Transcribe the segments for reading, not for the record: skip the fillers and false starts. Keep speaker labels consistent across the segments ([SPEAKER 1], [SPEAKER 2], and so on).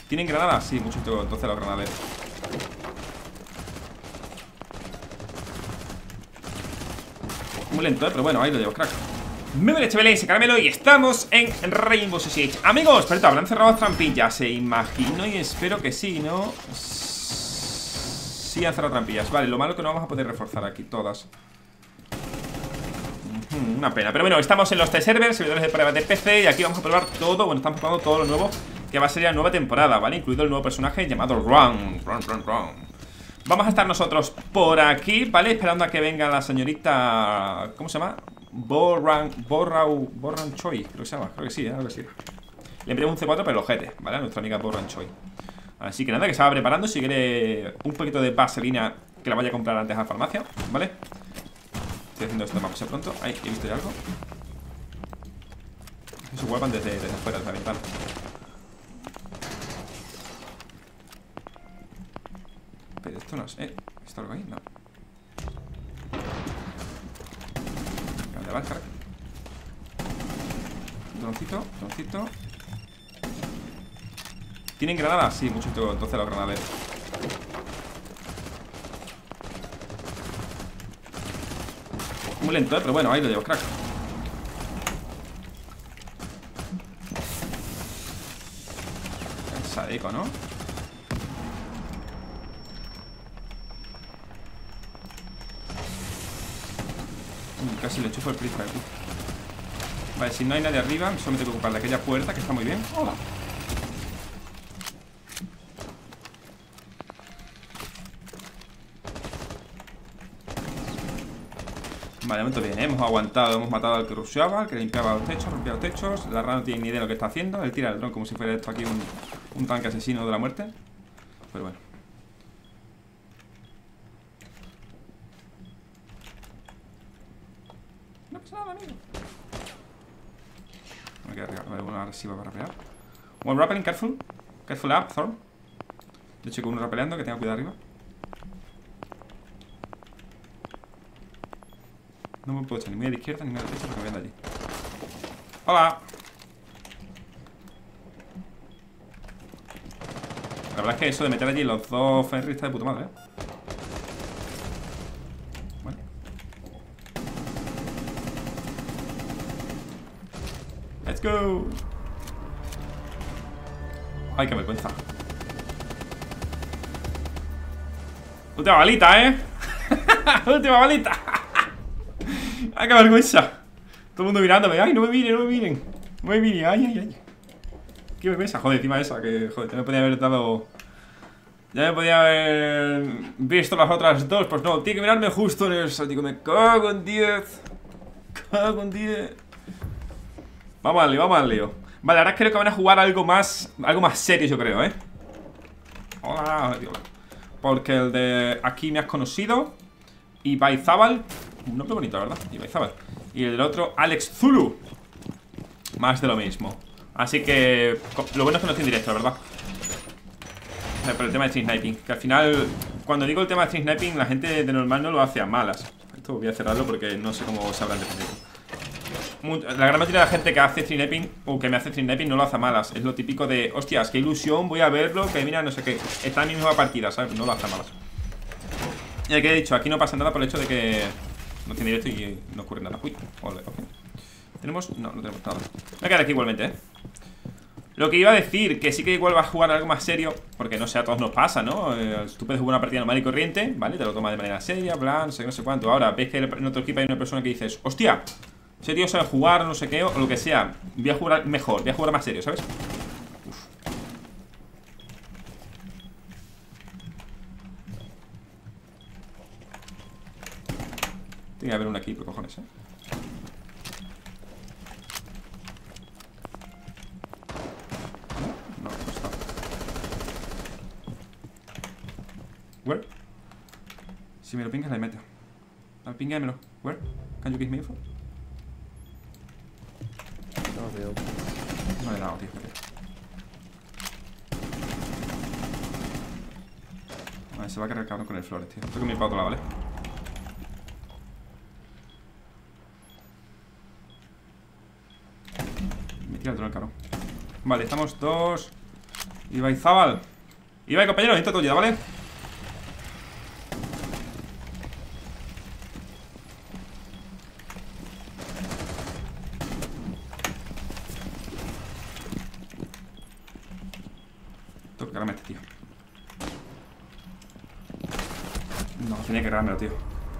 [SPEAKER 1] ¿Tienen granadas? Sí, mucho entonces los granaderos. Muy lento, pero bueno, ahí lo llevo, crack. Me merece Belén ese caramelo y estamos en Rainbow Six Siege. Amigos, pero habrán cerrado trampillas, imagino y espero que sí, ¿no? Sí han cerrado trampillas. Vale, lo malo es que no vamos a poder reforzar aquí todas. Una pena, pero bueno, estamos en los test servers, servidores de pruebas de PC. Y aquí vamos a probar todo, bueno, estamos probando todo lo nuevo que va a ser la nueva temporada, ¿vale? Incluido el nuevo personaje llamado Run. Vamos a estar nosotros por aquí, ¿vale? Esperando a que venga la señorita... ¿Cómo se llama? Borran Choi, creo que se llama, creo que sí, algo así. Le enviamos un C4 pero el ojete, ¿vale? A nuestra amiga Borran Choi. Así que nada, que se va preparando. Si quiere un poquito de vaselina, que la vaya a comprar antes a la farmacia, ¿vale? Estoy haciendo esto más pronto. Ahí, he visto ya algo. Se vuelvan desde afuera de la ventana. Pero esto no es... ¿está algo ahí? No. ¿Dónde vas, carajo? Droncito. ¿Tienen granadas? Sí, mucho entonces los granaderos. Muy lento, pero bueno, ahí lo llevo, crack. Sadeco, ¿no? Casi le enchufo el freezer aquí. Vale, si no hay nadie arriba, solo me tengo que ocupar de aquella puerta, que está muy bien. Hola. Vale, de momento bien, ¿eh? Hemos aguantado, hemos matado al que rusheaba, al que limpiaba los techos, rompía los techos. La rana no tiene ni idea de lo que está haciendo. Él tira el dron como si fuera esto aquí un tanque asesino de la muerte. Pero bueno. No pasa nada, amigo. Me queda arriba, vale, una agresiva para rapear. One rappelling, careful. Careful up, Thorn. De hecho, con uno rapeleando, que tenga cuidado arriba. No me puedo echar ni muy a la izquierda ni muy a la derecha porque me ven de allí. ¡Hola! La verdad es que eso de meter allí los dos Fenris está de puta madre, ¿eh? Bueno. ¡Let's go! ¡Ay, qué vergüenza! ¡Última balita, eh! ¡Última balita! ¡Ay, qué vergüenza! Todo el mundo mirándome. ¡Ay, no me miren, no me miren! No me miren, ¡ay! ¡Qué vergüenza! Joder, encima esa, que joder, ya me podía haber dado... Ya me podía haber visto las otras dos. Pues no, tiene que mirarme justo en eso. Digo, me cago en 10. Cago en 10. Vamos al lío. Vale, ahora creo que van a jugar algo más serio, yo creo, ¿eh? Hola, Dios. Porque el de aquí me has conocido. Y Baizábal. Un nombre bonito, ¿verdad? Y Baizábal. Y el otro, Alex Zulu. Más de lo mismo. Así que lo bueno es que no estoy en directo, ¿verdad? Pero el tema de stream sniping, que al final, cuando digo el tema de stream sniping, la gente de normal no lo hace a malas. Esto voy a cerrarlo porque no sé cómo se habrán defendido. La gran mayoría de la gente que hace stream sniping o que me hace stream sniping no lo hace a malas. Es lo típico de, hostias, qué ilusión, voy a verlo, que mira, no sé qué. Está en mi misma partida, ¿sabes? No lo hace a malas. Y aquí he dicho, aquí no pasa nada por el hecho de que no tiene directo y no ocurre nada. Uy, ole, ok. ¿Tenemos? No, no tenemos nada. Me voy a quedar aquí igualmente, ¿eh? Lo que iba a decir, que sí que igual va a jugar algo más serio, porque no sé, a todos nos pasa, ¿no? Tú puedes jugar una partida normal y corriente, ¿vale? Te lo tomas de manera seria, plan, no sé cuánto. Ahora, ves que en otro equipo hay una persona que dices, hostia, ese tío sabe jugar, no sé qué, o lo que sea. Voy a jugar mejor, voy a jugar más serio, ¿sabes? Uf. Tiene que haber uno aquí, por cojones, ¿eh? No, no está. Where? Si me lo pingas, le meto. Al pinguémelo. Where? Can you give me info?
[SPEAKER 2] No veo.
[SPEAKER 1] No le he dado, tío. Vale, se va a cargar el cabrón con el flores, tío. Tengo que mirar para otro lado, ¿vale? Me tira el drone, cabrón. Vale, estamos 2, Ibai Zabal. Ibai, compañero, necesito tu ayuda, ¿vale? Tengo que cargarme a este tío. No, tenía que cargármelo, tío.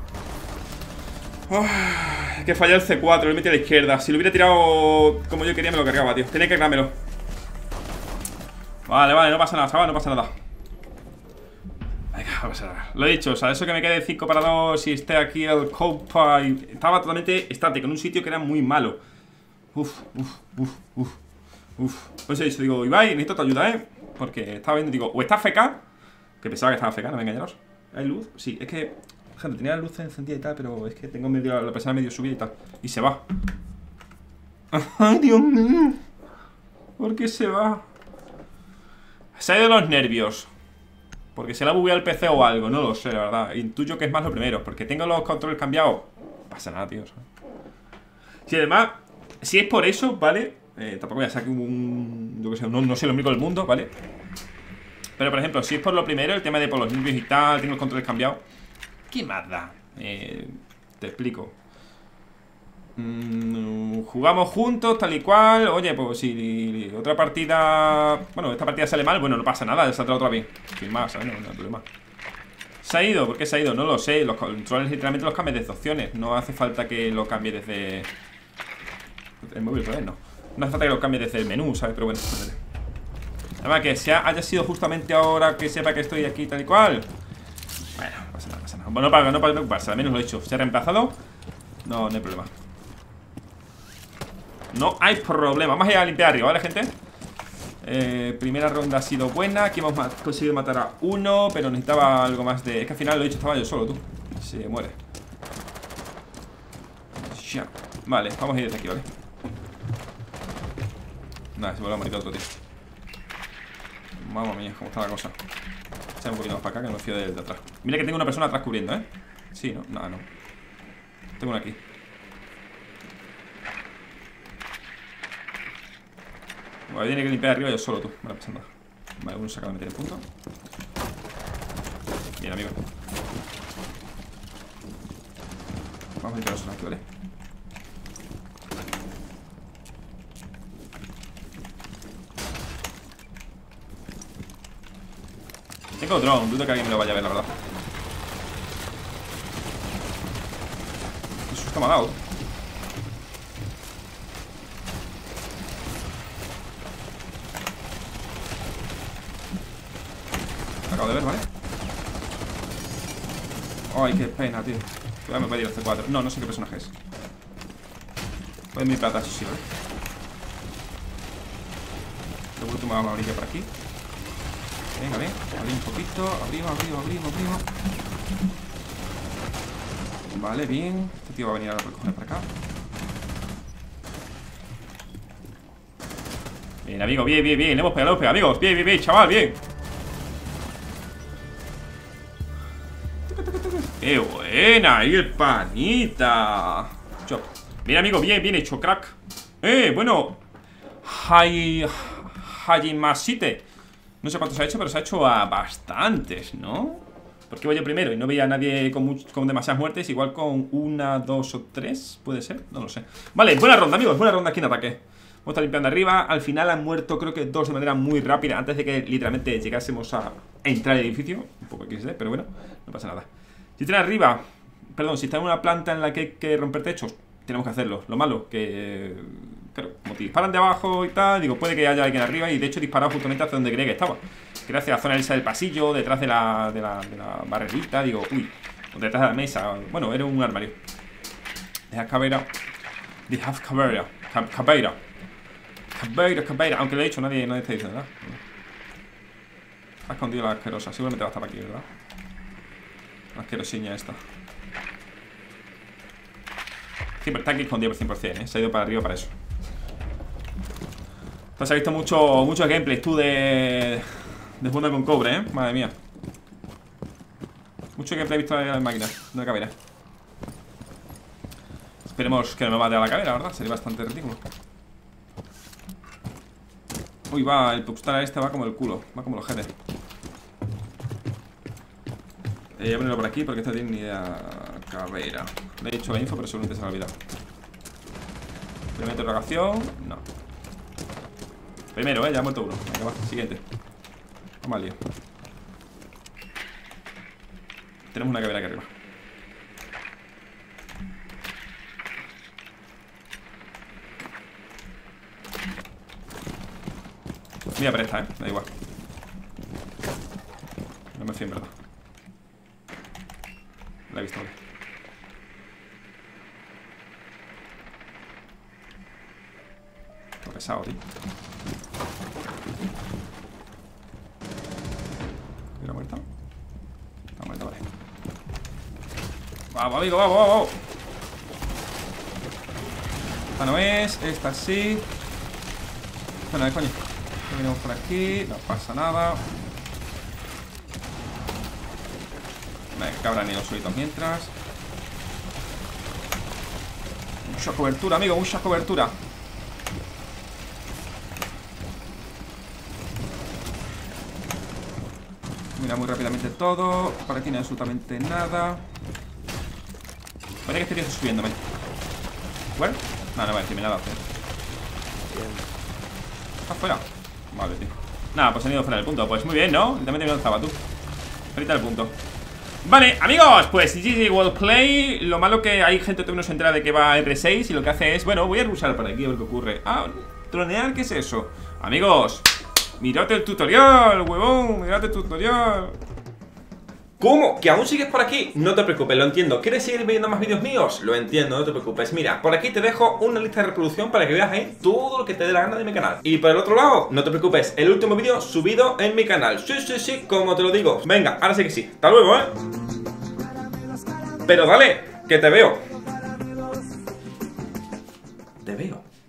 [SPEAKER 1] Es que falló el C4, lo metí a la izquierda. Si lo hubiera tirado como yo quería, me lo cargaba, tío. Tenía que cargármelo. Vale, vale, no pasa nada, chaval, no pasa nada. Venga, no pasa nada. Lo he dicho, o sea, eso que me quede 5 para 2 y esté aquí el Copa y estaba totalmente estático, en un sitio que era muy malo. Uf. Pues he dicho, digo, Ibai, necesito tu ayuda, porque estaba viendo, digo, o está FK, que pensaba que estaba FK, no me engañaros. ¿Hay luz? Sí, es que, gente, tenía la luz encendida y tal, pero es que tengo medio, la persona medio subida y tal. Y se va. Ay, Dios mío. ¿Por qué se va? Se ha ido los nervios. Porque se le ha bugueado el PC o algo, no lo sé, la verdad. Intuyo que es más lo primero, porque tengo los controles cambiados. No pasa nada, tío, ¿sabes? Si además, si es por eso, ¿vale? Tampoco voy a sacar yo que sé, no sé lo único del mundo, ¿vale? Pero por ejemplo, si es por lo primero, el tema de por los nervios y tal, tengo los controles cambiados, ¿qué más da? Te explico. Jugamos juntos, tal y cual. Oye, pues si otra partida... Bueno, esta partida sale mal, bueno, no pasa nada, saldrá otra vez. Sin más, ¿sabes? No hay problema. ¿Se ha ido? ¿Por qué se ha ido? No lo sé. Los controles literalmente los cambias desde opciones. No hace falta que lo cambie desde... El móvil, pues no. No hace falta que lo cambie desde el menú, ¿sabes? Pero bueno, además que haya sido justamente ahora que sepa que estoy aquí tal y cual. Bueno, no pasa nada, Bueno, no para preocuparse, al menos lo he hecho. Se ha reemplazado. No hay problema. No hay problema. Vamos a ir a limpiar arriba, ¿vale, gente? Primera ronda ha sido buena. Aquí hemos conseguido matar a uno, pero necesitaba algo más de... Es que al final lo he dicho, estaba yo solo, tú. Se muere. Ya. Vale, vamos a ir desde aquí, ¿vale? Nada, se vuelve a morir otro, tío. Mamma mía, cómo está la cosa. Echa un poquito más para acá, que no me fío de atrás. Mira que tengo una persona atrás cubriendo, ¿eh? Sí, ¿no? Nada, no. Tengo una aquí. Vale, tiene que limpiar arriba yo solo, tú. Vale, pasando. Vale, uno se acaba de meter en punto. Bien, amigo. Vamos a limpiar los aquí, ¿vale? Tengo drone, dudo que alguien me lo vaya a ver, la verdad. Qué susto me ha dado. Me acabo de ver, ¿vale? Ay, qué pena, tío. Cuidado, me puede ir el C4. No sé qué personaje es. Puede mi plata, eso sí, ¿vale? Seguro que me vamos a abrir por aquí. Venga, ven, abrimos un poquito. Abrimos. Vale, bien. Este tío va a venir a recoger para acá. Bien, amigo, bien. Le hemos pegado, amigos. Bien, chaval, bien. ¡Qué buena! ¡Ahí el panita! Chop. Bien, amigo, bien hecho, crack. Bueno. Hajimasite. No sé cuántos ha hecho, pero se ha hecho a bastantes, ¿no? Porque voy yo primero y no veía a nadie con demasiadas muertes. Igual con 1, 2 o 3, puede ser, no lo sé. Vale, buena ronda, amigos, buena ronda aquí en ataque. Vamos a estar limpiando arriba. Al final han muerto, creo que 2 de manera muy rápida, antes de que literalmente llegásemos a entrar al edificio. Un poco XD, pero bueno, no pasa nada. Si están arriba, perdón, si está en una planta en la que hay que romper techos, tenemos que hacerlo. Lo malo, que... Claro, como te disparan de abajo y tal, digo, puede que haya alguien arriba. Y de hecho he disparado justamente hacia donde creía que estaba, que era hacia la zona esa del pasillo, detrás de la barrerita. Digo, uy, detrás de la mesa. Bueno, era un armario. Cabeira. Aunque lo he dicho, nadie está diciendo nada. Ha escondido la asquerosa, seguramente va a estar aquí, ¿verdad? La asquerosiña esta. Sí, pero está aquí escondido por 100%, se ha ido para arriba para eso. Entonces, he visto muchos gameplays tú de funda con cobre, madre mía. Mucho gameplay he visto en la máquina, de la cabera. Esperemos que no me mate a la cabera, ¿verdad? Sería bastante ridículo. Uy, va, el Puxtara este va como el culo. Va como los jetes. Voy a ponerlo por aquí porque este tiene ni idea. Carrera. Le he dicho la info, pero seguramente se me ha olvidado. Primera interrogación. No. Primero, ya ha muerto uno. Venga, va, siguiente. Vamos al lío. Tenemos una cabrera aquí arriba. Mira, presta, da igual. No me fío en verdad. La he visto. Todo pesado, tío. ¿Está muerta? Está muerta, vale. Vamos, amigo, vamos, vamos. Esta no es, esta sí. Esta no es, coño. Venimos por aquí, no pasa nada. Venga, que habrán ido subidos mientras. Mucha cobertura, amigo, mucha cobertura. Mira muy rápidamente todo. Por aquí no hay absolutamente nada. Parece que estaría subiéndome. ¿Bueno? No, no va a decirme nada. ¿Estás fuera? Vale, tío. Nada, pues han ido fuera del punto. Pues muy bien, ¿no? También te estaba tú. Ahorita el punto. Vale, amigos, pues GG World Play. Lo malo que hay gente que no se entera de que va R6 y lo que hace es, bueno, voy a rusar por aquí a ver qué ocurre. Ah, tronear, ¿qué es eso? Amigos, mirad el tutorial, huevón, mirad el tutorial.
[SPEAKER 2] ¿Cómo? ¿Que aún sigues por aquí? No te preocupes, lo entiendo. ¿Quieres seguir viendo más vídeos míos? Lo entiendo, no te preocupes. Mira, por aquí te dejo una lista de reproducción para que veas ahí todo lo que te dé la gana de mi canal. Y por el otro lado, no te preocupes, el último vídeo subido en mi canal. Sí, sí, sí, como te lo digo. Venga, ahora sí que sí. Hasta luego, ¿eh? Pero dale, que te veo. Te veo.